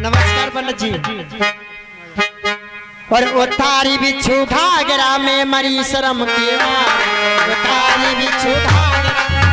नमस्कार पंडित जी। और उतारी बिच्छू घाघरा में मरी शर्म के मारे, उतारी बिच्छू घाघरा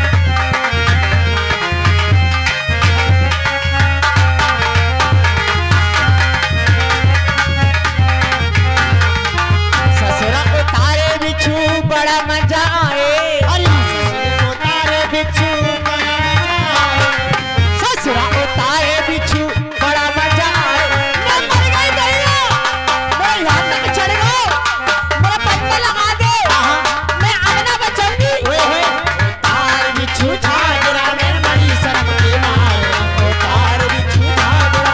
ससुरा उतारे बिच्छू बड़ा मजा आए, उतारे बिच्छू बड़ा मजा आए, ससुरा उतारे बिच्छू बड़ा मजा आए। मैं मर गई दैया, मैं यहाँ तक चढ़ गई, मेरा पत्ता लगा दे, मैं अब ना बचूंगी। उतार बिच्छू घाघरा में मरी शर्म के मारे, उतार बिच्छू घाघरा।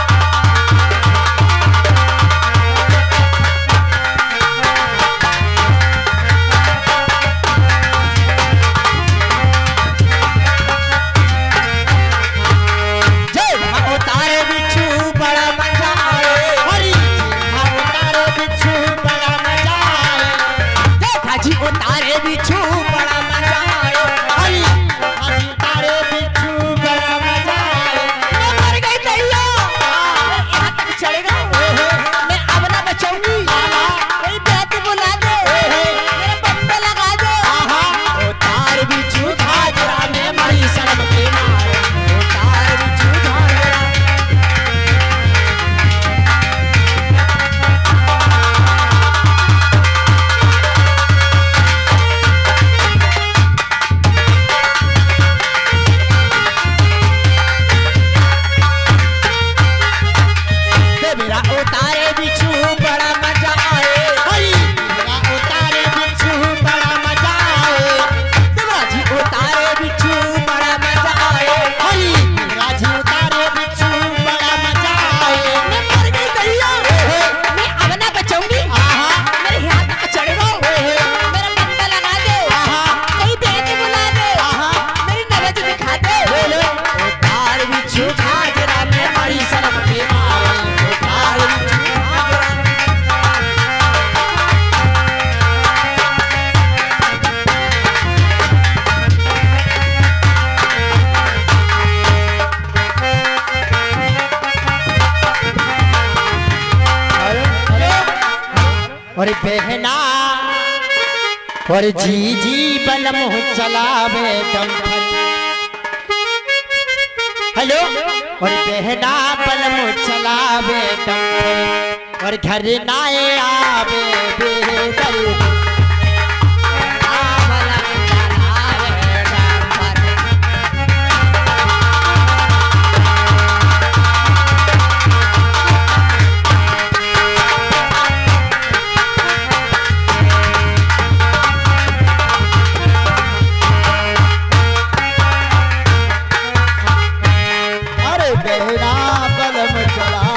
उतारे बिच्छू बड़ा मजा आए, हरी उतारे बिच्छू बड़ा मजा आए, देखा जी उतारे बिच्छू बड़ा मजा आए, हरी उतारे बिच्छू बड़ा मजा आए। मैं मर गई दैया, यहाँ तक चढ़ गई, मैं अब ना बचूंगी। कोई बेटी बुला दे, मेरा पत्ता लगा दे। उतार बिच्छू घाघरा में मरी शर्म के मारे, उतार बिच्छू घाघरा। मेरा उतारे बिच्छू बड़ा मजा आए, हरी मेरा उतारे बिच्छू बड़ा मजा आए, राजी उतारे बिच्छू बड़ा मजा आए, हरी राजी उतारे बिच्छू बड़ा मजा आए। मैं मर गई दैया, मैं अब ना बचूंगी। मेरे यहाँ तक चढ़ गई, मेरा पत्ता लगा दे, कहीं बेटी बुला दे, मेरी नवज दिखा दे। उतार बिच्छू घाघरा में मरी शर्म के मारे, उतार बिच्छू घाघरा। और बहना और जी बलम चलावे डंफल। हेलो। और बहना बलम चलावे डंफल, और घर नाए आवे बेदर। अरे बहना बलम चला